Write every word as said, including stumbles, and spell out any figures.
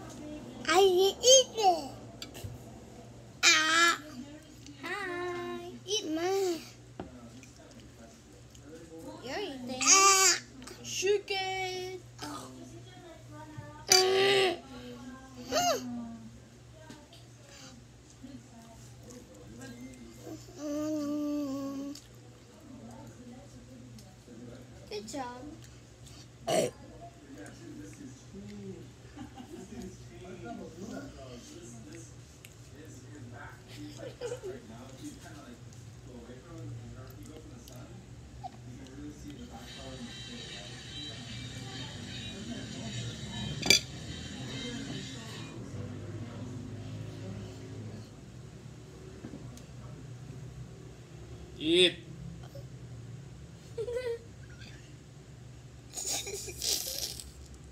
I eat it. Ah. Hi. Eat. Ma. You're eating. Ah. Shake it. Mm. Mm. Good job. Eh. Eat.